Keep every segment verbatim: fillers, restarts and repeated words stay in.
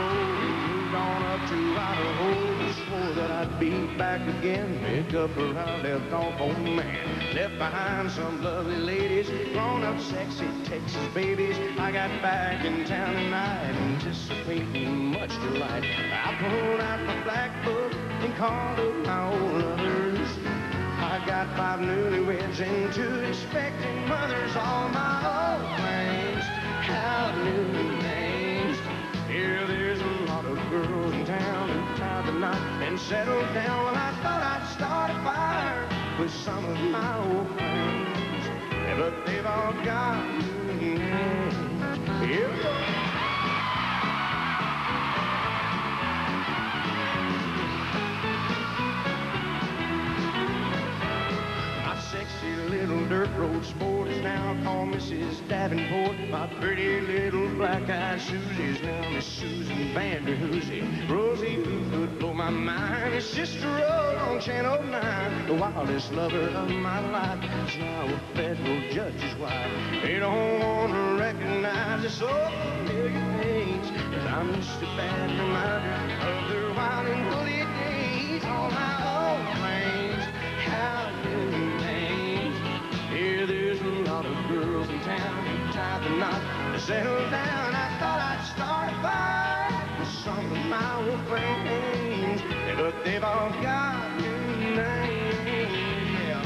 ago, moved on up to Idaho. Swore that I'd be back again. Picked up where I left off, oh man. Left behind some lovely ladies, grown up sexy Texas babies. I got back in town tonight, anticipating much delight. I pulled out my black book and called up my old lovers. I got five newlyweds and two expecting mothers. All my old flames have new names. Here there's a lot of girls in town who tied the knot and settled down. Well, I thought I'd start a fire with some of my old friends, yeah, but they've all got new names. Here we go. Sexy little dirt road sport is now called Missus Davenport. My pretty little black-eyed Susie's now Miss Susan Vanderhoosie. Rosie, who could blow my mind, is Sister Rose on Channel nine. The wildest lover of my life is now a federal judge's wife. They don't want to recognize this old familiar face, 'cause I'm just a bad reminder of their wild and woolly days. All my old flames have new names. Here there's a lot of girls in town who tied the knot to settle down. I thought I'd start a fire with some of my old friends, yeah, but they've all got new names. Yeah.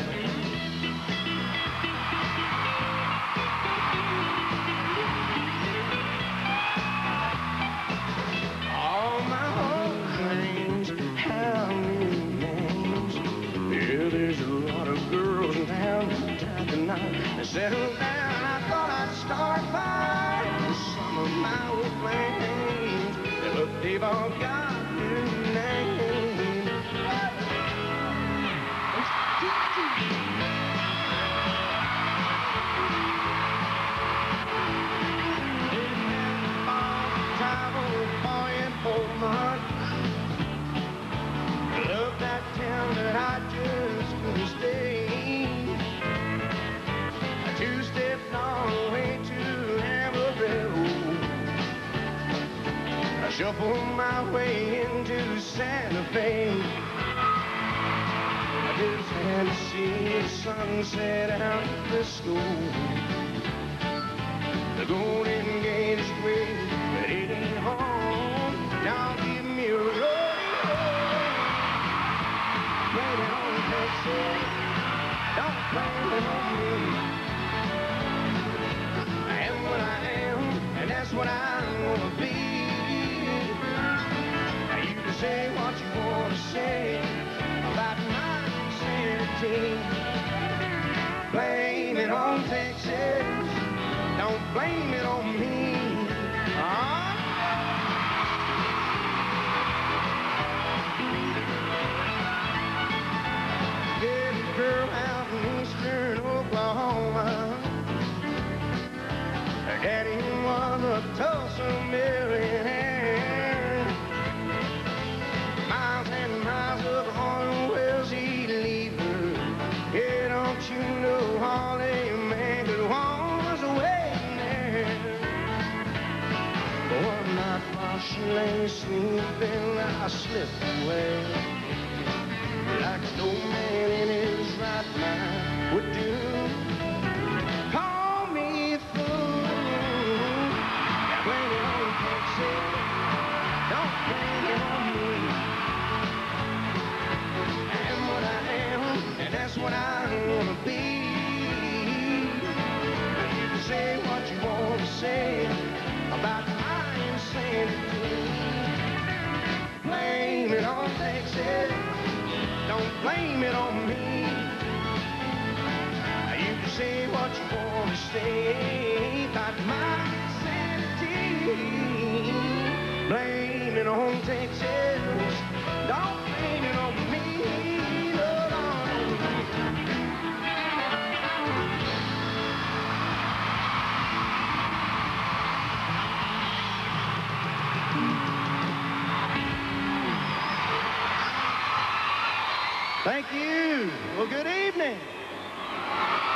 All my old friends have new names. Yeah, there's a lot of girls in town who tied the knot and settled down. I thought I'd start a fire with some of my old flames, yeah, but they've all got new names. Boy in Beaumont, love that town that I just couldn't stay. I two-stepped all the way to Amarillo. I shuffled my way into Santa Fe. I just had to see the sunset out of the school. The Golden Gate is great, but it ain't home. Now give me a rodeo. Play it on Texas. Don't play it on me. I am what I am, and that's what I'm gonna be. Now you can say what you wanna say about my insanity. Blame it on Texas. Don't blame it on me. Ah. Little girl out in eastern Oklahoma. Her daddy was a Tulsa millionaire. Miles and miles of oil wells he'd leave her. Yeah, don't you know all a man could want was waiting there. One night while she lay sleeping, I slipped away, like no man in his right mind would do. Call me a fool. Yeah, blame it on Texas. Don't blame it on me. I am what I am, and that's what I'm gonna be. You can say what you want to say about my insanity. Blame it on Texas. Don't blame it on me. You can say what you want to say about my insanity. Blame it on Texas. Don't blame it on me. No, no, Thank you. Well, good evening.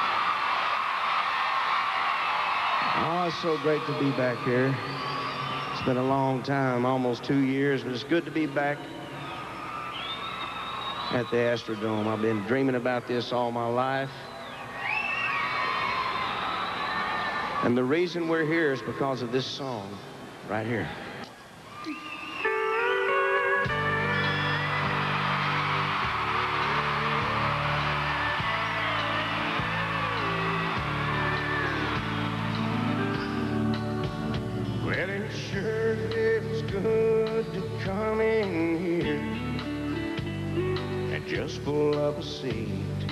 Oh, it's so great to be back here. It's been a long time, almost two years, but it's good to be back at the Astrodome. I've been dreaming about this all my life. And the reason we're here is because of this song right here. Well, it sure feels good to come in here and just pull up a seat.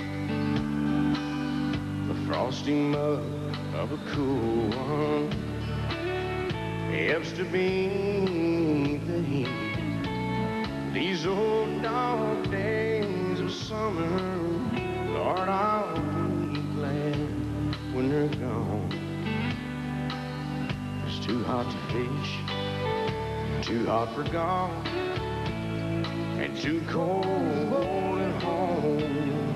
The frosty mug of a cool one helps to beat the heat. These old dog days of summer, Lord, I'll be glad when they're gone. It's too hot to fish, too hot for golf, and too cold at home.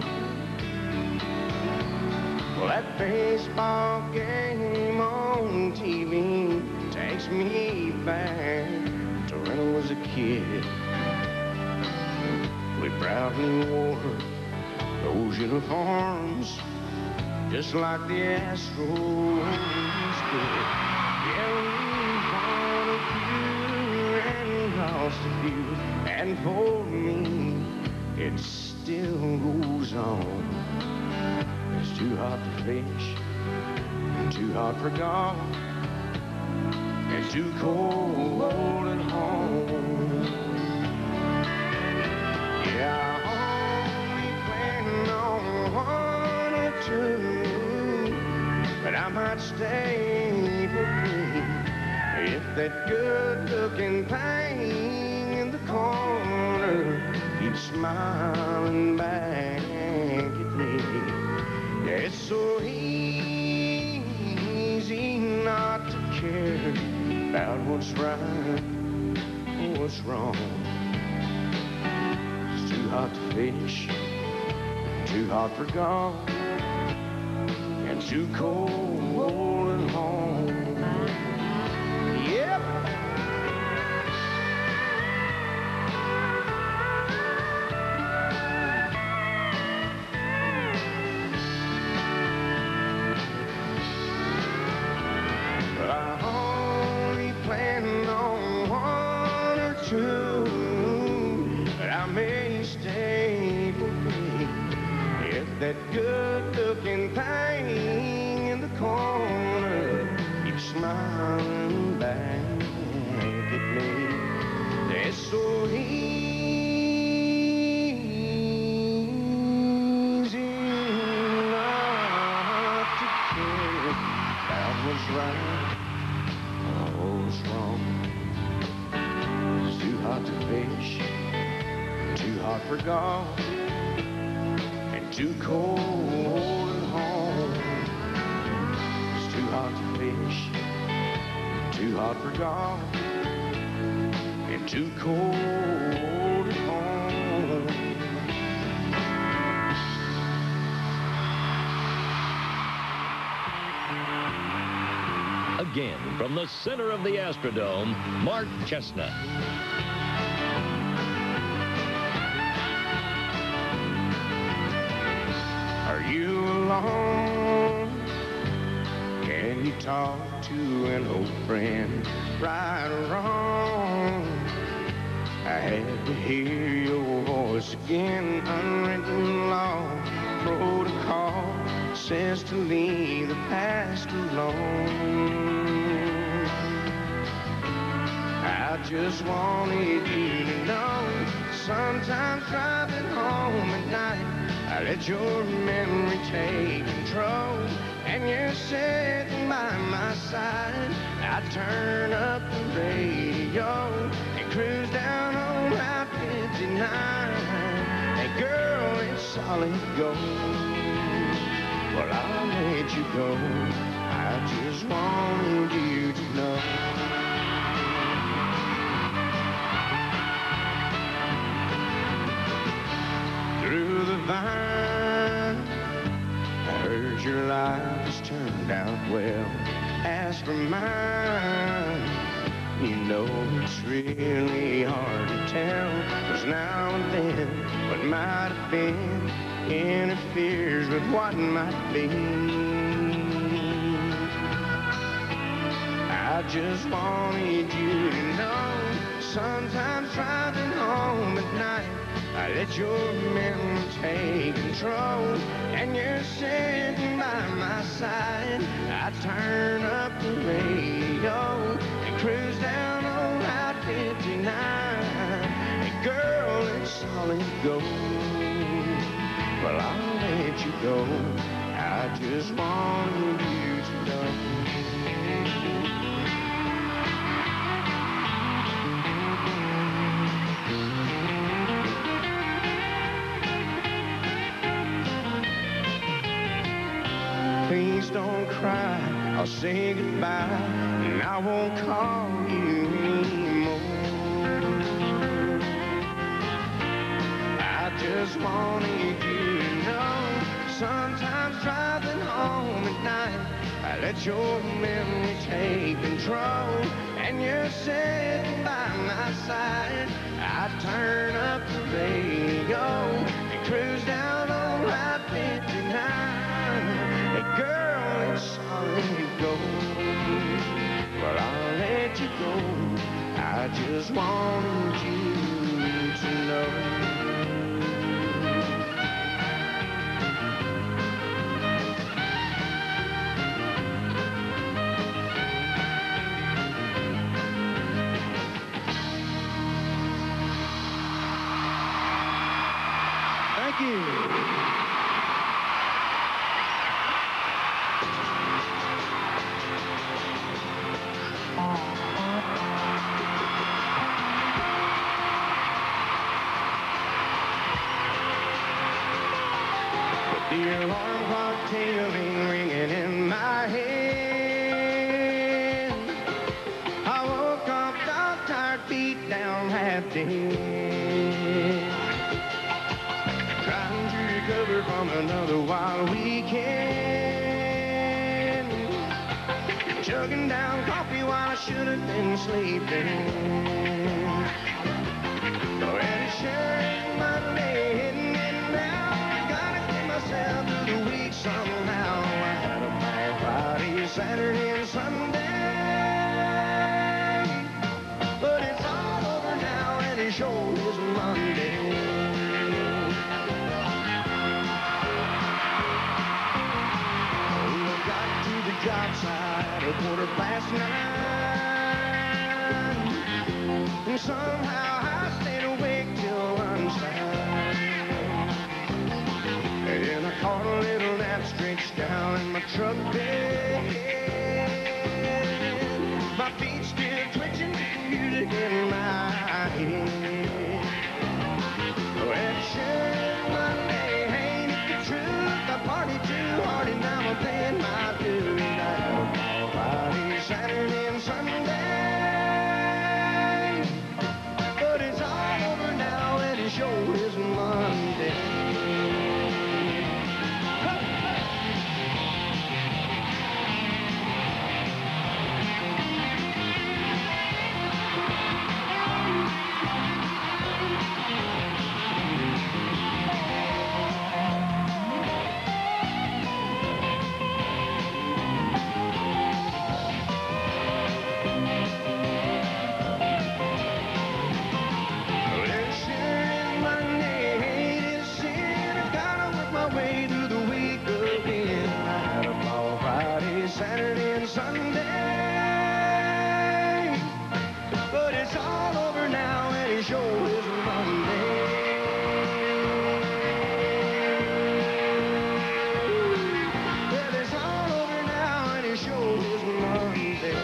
Well, that baseball game on T V takes me back to when I was a kid. We proudly wore those uniforms just like the Astros did. Yeah, we won a few and lost a few, and for me, it still goes on. It's too hot to fish, too hot for golf, and too cold at home. Yeah, I only plan on one or two, but I might stay for three if that good-looking thing in the corner keeps smiling back at me. It's so easy not to care about what's right or what's wrong. It's too hot to fish, too hot for golf, and too cold at home. Yep. But I may stay for free if that good-looking thing in the corner keeps smiling back at me. It's so easy not to care about what's right or what's wrong. Too hot to fish, too hot for golf, and too cold at home. It's too hot to fish, too hot for golf, and too cold at home. Again, from the center of the Astrodome, Mark Chesnutt. Are you alone? Can you talk to an old friend, right or wrong? I had to hear your voice again, unwritten law. Protocol says to leave the past alone. I just wanted you to know, sometimes driving home at night, I let your memory take control, and you're sitting by my side. I turn up the radio and cruise down on Route fifty-nine. Hey girl, it's solid gold. Well, I'll let you go. I just wanted you to know. Through the vine, I heard your life has turned out well. As for mine, You know it's really hard to tell, 'cause now and then what might have been interferes with what might be. I just wanted you to know, sometimes driving home at night, I let your memory take control, and you're sitting by my side. I turn up the radio and cruise down on Route fifty-nine. Hey girl, it's solid gold. Well, I'll let you go. I just wanted you to know. Please don't cry, I'll say goodbye, and I won't call you anymore. I just wanted you to know, sometimes driving home at night, I let your memory take control, and you're sitting by my side. I turn up the radio and cruise down on Route fifty-nine. Hey girl, it's solid gold. Well, I'll let you go. I just wanted you to know. Thank you. The alarm clock tingling, ringing in my head. I woke up, dog tired, beat down, half dead. Trying to recover from another wild weekend. Chugging down coffee while I should have been sleeping. Already sure it's Monday, hitting it now. Gotta get myself through the week somehow. I had a ball Friday, Saturday, and Sunday. But it's all over now, and it sure is Monday. Oh, I got to the job site a quarter past nine. And somehow I stayed awake till lunchtime. And I caught a little nap stretched down in my truck bed. My feet still twitching, music in my head. Well, sure is Monday, ain't it the truth? I party too hard and now I'm paying my dues. I had a ball Friday, Saturday, and Sunday. But it's all over now and it sure is Monday. Saturday and Sunday, but it's all over now and it sure is Monday. Well, it's all over now and it sure is Monday.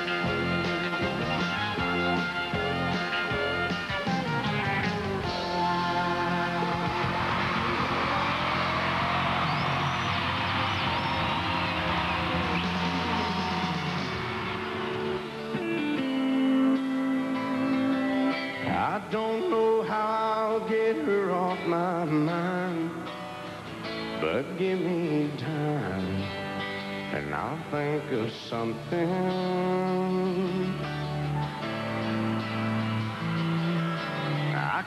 I don't know how I'll get her off my mind, but give me time, and I'll think of something.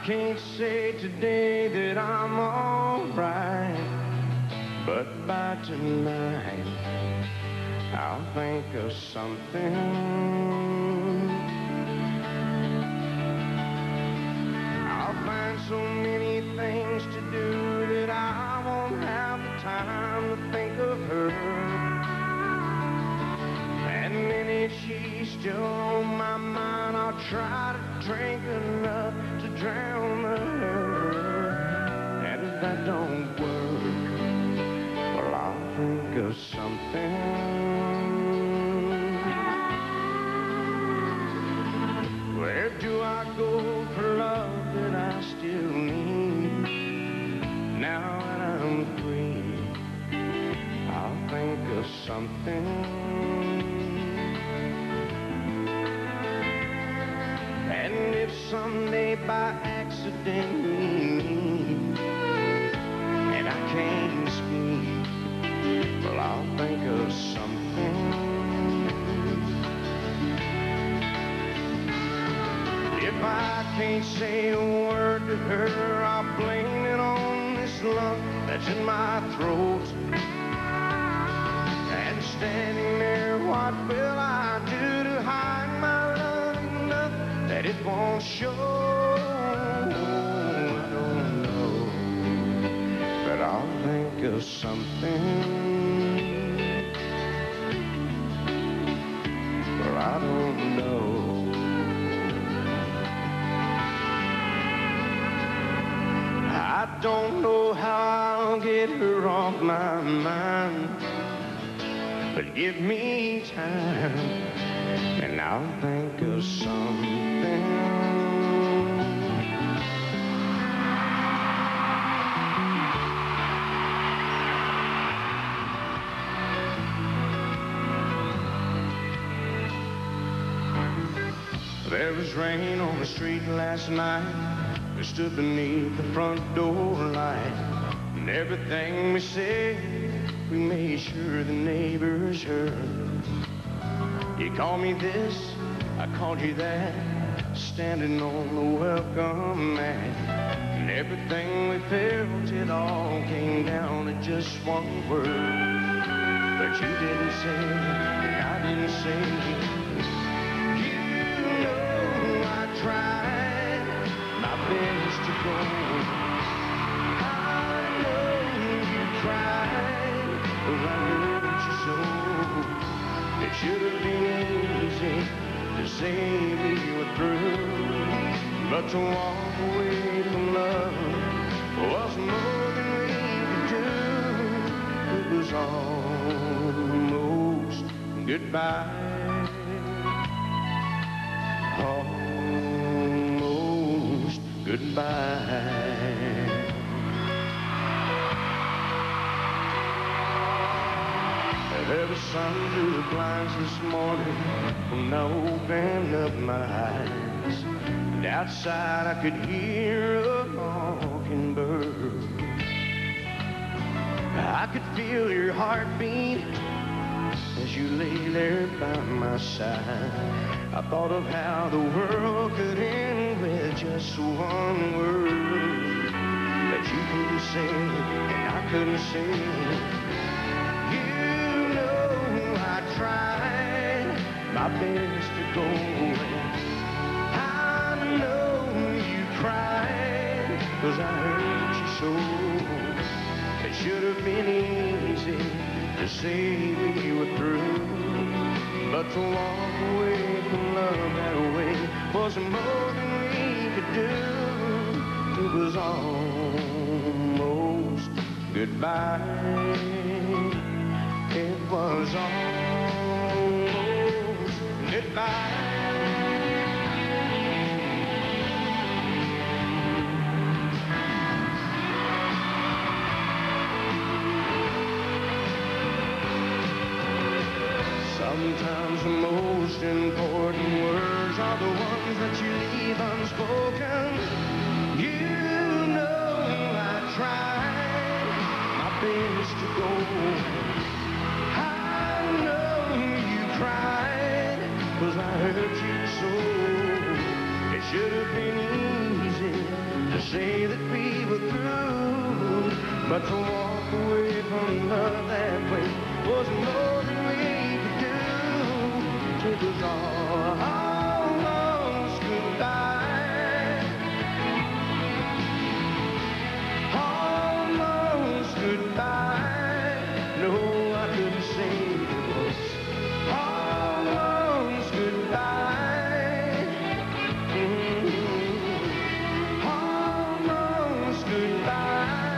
can't say today that I'm all right, but by tonight I'll think of something. I'll find so many things to do that I won't have the time to think of her. And then if she's still on my mind, I'll try to drink enough to drown her. And if that don't work, well, I'll think of something. Where do I go for love that I still need? Now that I'm free, I'll think of something. And if someday by accident we meet and I can't speak, well, I'll think of something. If I can't say a word to her, I'll blame it on this lump that's in my throat. And standing there, what will I do to hide my love enough that it won't show? I don't know, but I'll think of something. Well, I don't know. I don't know how I'll get her off my mind, but give me time and I'll think of something. There was rain on the street last night. We stood beneath the front door light, and everything we said, we made sure the neighbors heard. You called me this, I called you that, standing on the welcome mat. And everything we felt, it all came down to just one word. But you didn't say, and I didn't say. You know I tried my best to go. I know you tried, but I hurt you so. It should have been easy to say we were through, but to walk away from love was more than we could do. It was almost goodbye. Almost goodbye. There was sun through the blinds this morning when I opened up my eyes, and outside I could hear a mockingbird. I could feel your heartbeat as you lay there by my side. I thought of how the world could end with just one word that you couldn't say and I couldn't say. You know I tried my best to go. I know you cried 'cause I hurt you so. It should have been easy to say we were through, but to walk away from love that way was more than we could do. It was almost goodbye. It was almost goodbye. Sometimes the most important words are the ones that you leave unspoken. You know I tried my best to go. I know you cried 'cause I hurt you so. It should have been easy to say that we were through. But to walk away from love that way was more than we could do. It was all almost goodbye, almost goodbye. No, I couldn't say it was almost goodbye. Mm-hmm. Almost goodbye.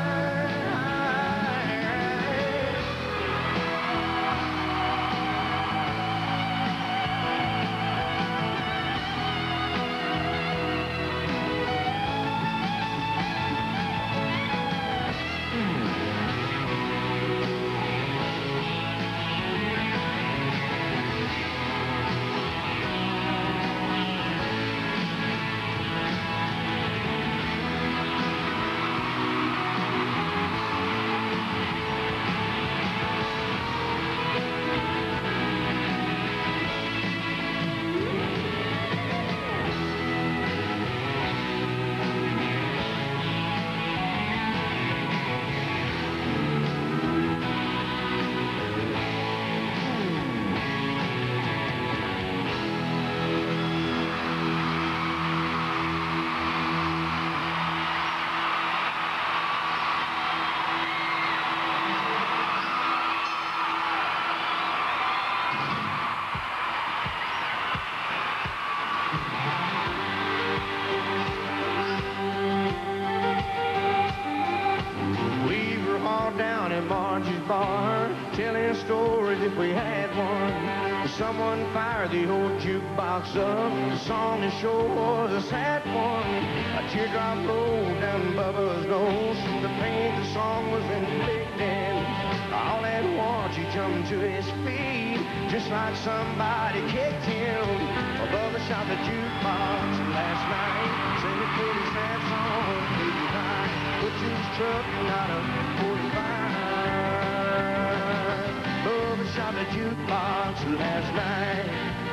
Bar, telling stories if we had one. Someone fired the old jukebox up. The song that sure was a sad one. A teardrop rolled down Bubba's nose. The pain the song was inflicting. All at once he jumped to his feet, just like somebody kicked him. Bubba shot the jukebox last night. Said he put his hands on baby right. Put to his truck and got a forty-five. Bubba shot the jukebox last night.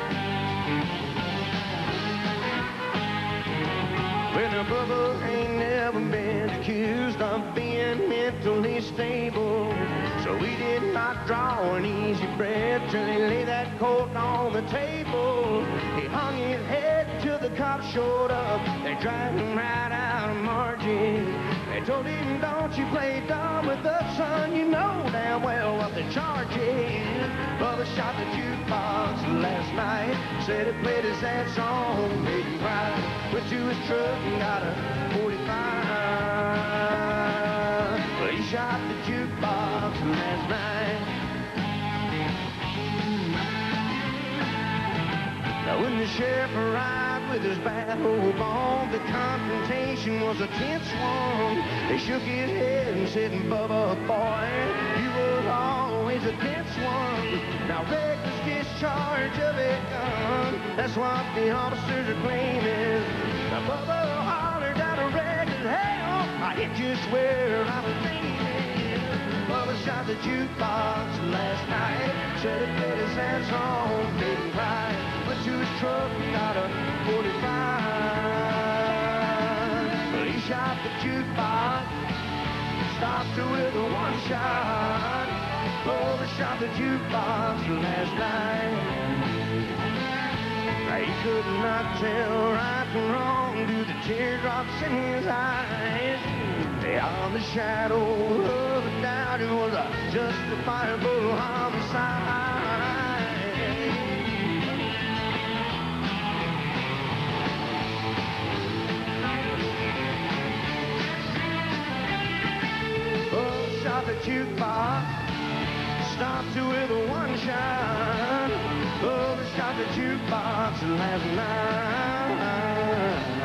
Well, now Bubba ain't never been accused of being mentally stable, so he did not draw an easy breath till he laid that coat on the table. He hung his head till the cops showed up. They dragged him right out of Margie. They told him, don't you play dumb with us, son, you know damn well what the charge is. Bubba shot the jukebox last night, said he played his sad song, made him cry. Went to his truck and got a forty-five. But he shot the jukebox last night. Now when the sheriff arrived with his battle bomb, the confrontation was a tense one. They shook his head and said, Bubba, boy, you was always a tense one. Now reckless discharge of a gun, that's what the officers are claiming. Now Bubba hollered out a reckless hell, I hit just where I was aiming. Bubba shot the jukebox last night, said he played his sad song, made him cry. Went to his truck and got a forty-five. But he shot the jukebox, stopped her with a one shot. Bubba shot the jukebox last night. He could not tell right from wrong due to teardrops in his eyes. Beyond the shadow of a doubt, it was a justifiable homicide. Oh, shot the jukebox, stopped her with a one shot. Oh, they shot the jukebox last night.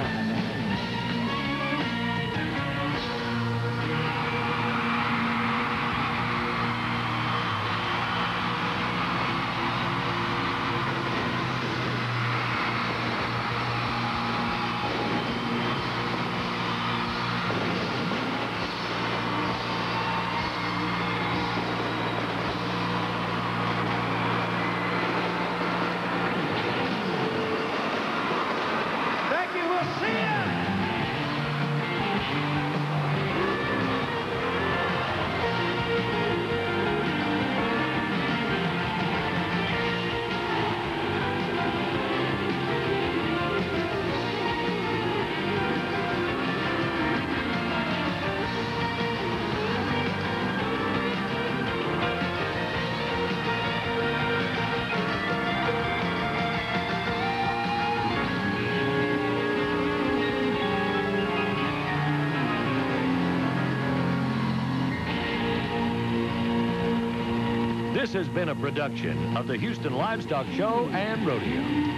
This has been a production of the Houston Livestock Show and Rodeo.